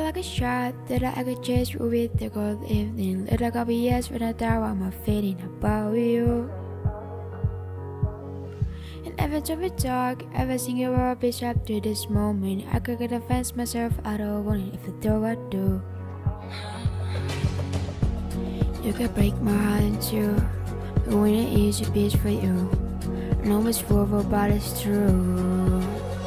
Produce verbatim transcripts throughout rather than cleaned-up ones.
like a shot that I could chase through with the cold evening. Let like a B S when I die while I'm fading about you. And every time we talk, every single word is up to this moment. I could get offense myself out of wanting if I do, I do. You could break my heart in two, but when it is a piece for you, I know it's forever, but it's true.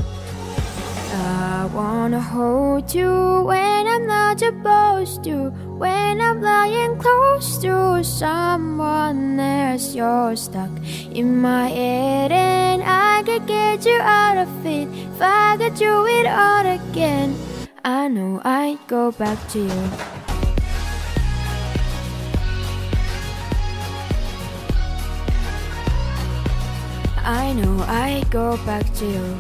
I wanna hold you when I'm not supposed to, when I'm lying close to someone else. You're stuck in my head and I could get you out of it if I could do it all again. I know I'd go back to you. I know I'd go back to you.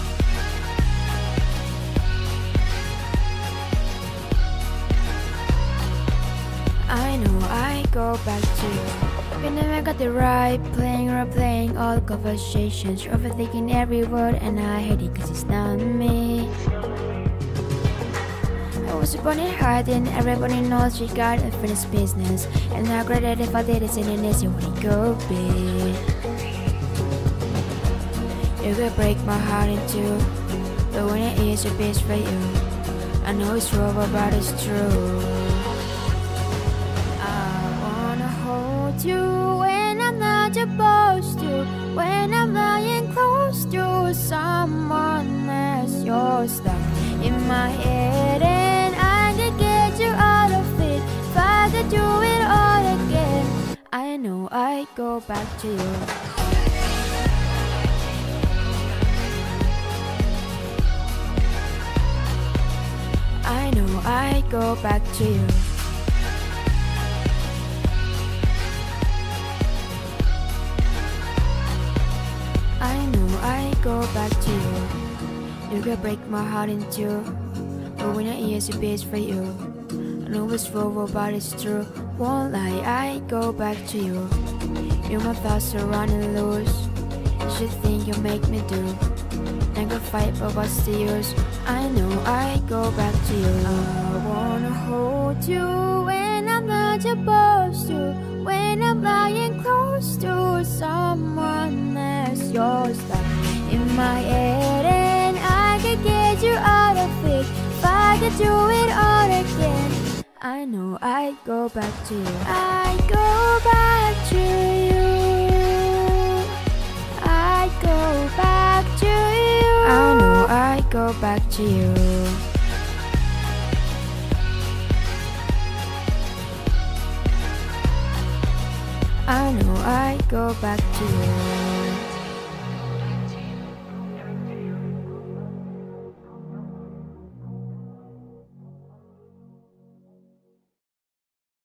I know I go back to you. We never got the right, playing or playing all conversations, overthinking every word, and I hate it cause it's not me. I was born in heart and everybody knows she got unfinished business, and I regret it if I did it in this, it wouldn't go big. You could break my heart in two, but when it is a bitch for you, I know it's true, but it's true. You when I'm not supposed to, when I'm lying close to someone else. You're stuck in my head and I can get you out of it if I could do it all again. I know I'd go back to you. I know I'd go back to you. I know I go back to you. You could break my heart in two, but when I is a bitch for you, I know it's forever, but it's true. Won't lie, I go back to you. You my thoughts are running loose. You should think you make me do. Never fight, but what's the use? I know I go back to you. I wanna hold you when I'm not supposed to, when I'm lying close to someone else. You're stuck in my head and I could get you out of it if I could do it all again. I know I'd go back to you. I'd go back to you. I'd go back to you. I know I'd go back to you. I know I'd go back to you.